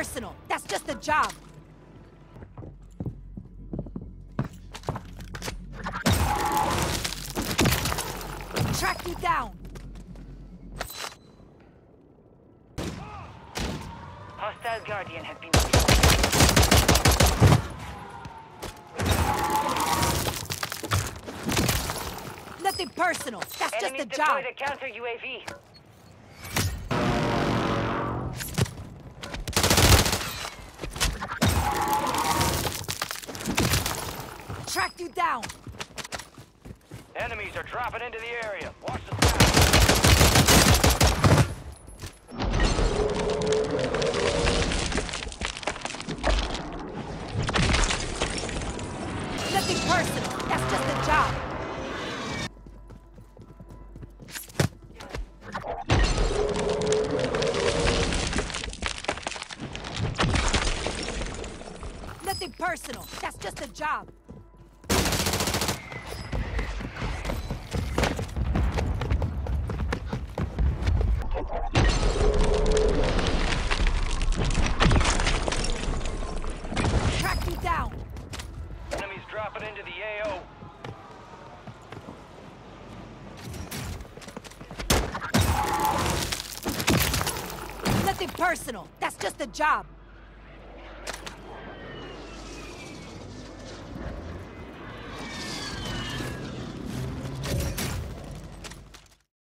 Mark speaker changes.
Speaker 1: personal. That's just a job. Track you down.
Speaker 2: Hostile Guardian has been.
Speaker 1: Nothing personal. That's just a
Speaker 2: Enemies
Speaker 1: job.
Speaker 2: deployed a counter UAV.
Speaker 1: Track you down.
Speaker 3: Enemies are dropping into the area. Watch the sky.
Speaker 1: Nothing personal. That's just a job. Nothing personal. That's just a job. Track you down.
Speaker 3: Enemies dropping into the AO.
Speaker 1: Nothing personal. That's just a job.